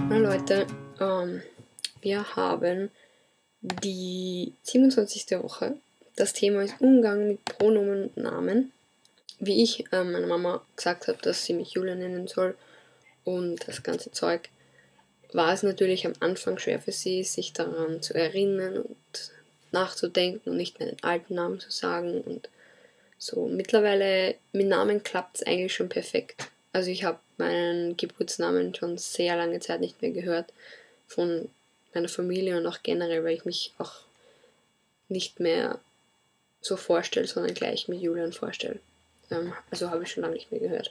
Hallo Leute, wir haben die 27. Woche. Das Thema ist Umgang mit Pronomen und Namen. Wie ich meiner Mama gesagt habe, dass sie mich Julia nennen soll und das ganze Zeug, war es natürlich am Anfang schwer für sie, sich daran zu erinnern und nachzudenken und nicht mehr den alten Namen zu sagen. Und so mittlerweile mit Namen klappt es eigentlich schon perfekt. Also ich habe meinen Geburtsnamen schon sehr lange Zeit nicht mehr gehört von meiner Familie und auch generell, weil ich mich auch nicht mehr so vorstelle, sondern gleich mit Julian vorstelle. Also habe ich schon lange nicht mehr gehört.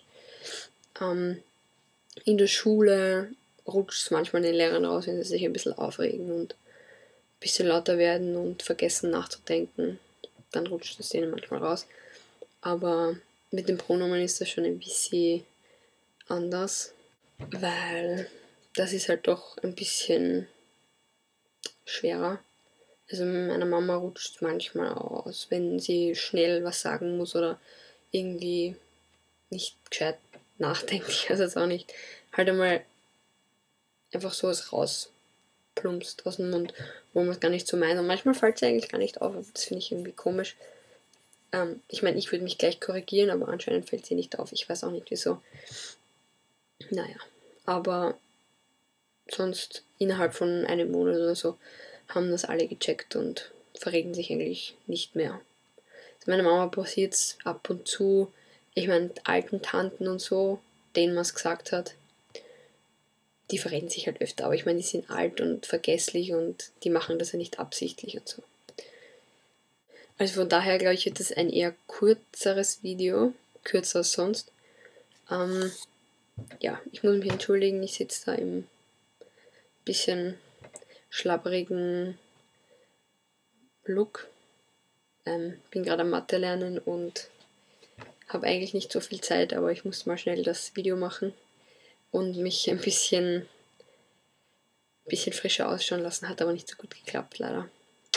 In der Schule rutscht es manchmal den Lehrern raus, wenn sie sich ein bisschen aufregen und ein bisschen lauter werden und vergessen nachzudenken. Dann rutscht es denen manchmal raus. Aber mit den Pronomen ist das schon ein bisschen anders, weil das ist halt doch ein bisschen schwerer. Also meiner Mama rutscht es manchmal aus, wenn sie schnell was sagen muss oder irgendwie nicht gescheit nachdenkt. Ich weiß jetzt auch nicht. Halt einmal einfach so was rausplumpst aus dem Mund, wo man es gar nicht so meint. Und manchmal fällt es eigentlich gar nicht auf, aber das finde ich irgendwie komisch. Ich meine, ich würde mich gleich korrigieren, aber anscheinend fällt sie nicht auf. Ich weiß auch nicht wieso. Naja, aber sonst innerhalb von einem Monat oder so haben das alle gecheckt und verregen sich eigentlich nicht mehr. Also meiner Mama passiert es ab und zu, ich meine, alten Tanten und so, denen man es gesagt hat, die verreden sich halt öfter, aber ich meine, die sind alt und vergesslich und die machen das ja nicht absichtlich und so. Also von daher glaube ich, wird das ein eher kürzeres Video, kürzer als sonst. Ja, ich muss mich entschuldigen, ich sitze da im bisschen schlabberigen Look. Bin gerade am Mathe lernen und habe eigentlich nicht so viel Zeit, aber ich muss mal schnell das Video machen und mich ein bisschen frischer ausschauen lassen. Hat aber nicht so gut geklappt, leider.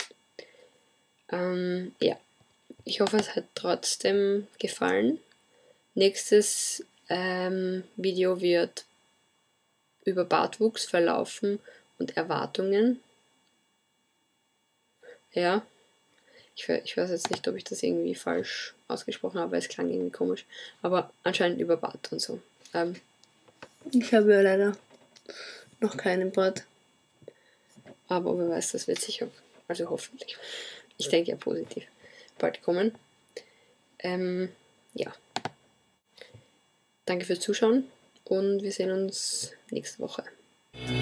Ja, ich hoffe, es hat trotzdem gefallen. Nächstes Video wird über Bartwuchs verlaufen und Erwartungen. Ja, ich weiß jetzt nicht, ob ich das irgendwie falsch ausgesprochen habe, weil es klang irgendwie komisch. Aber anscheinend über Bart und so. Ich habe ja leider noch keinen Bart. Aber wer weiß, das wird sicher, also hoffentlich, ich denke ja positiv, bald kommen. Ja. Danke fürs Zuschauen und wir sehen uns nächste Woche.